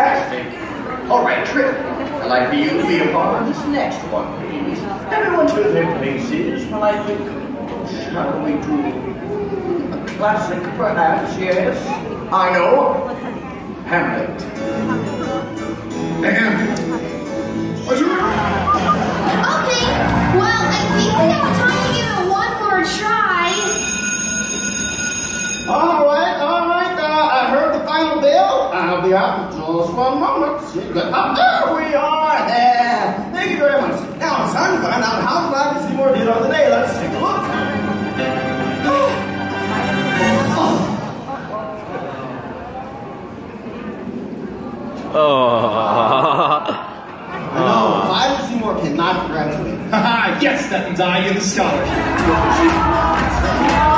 fantastic. All right, Trip. I'd like for you to be a part of this next one, please. Everyone to their places. Shall we do a classic, perhaps? Yes. I know. Hamlet. Okay, well, I think we have time to give it one more try. All right. I heard the final bell. I'll be out in just one moment. There we are. Thank you very much. Now it's time to find out how glad Seymour did on the day. Let's take a look. No, Clyde Seymour cannot graduate. Yes, that means I get the scholarship.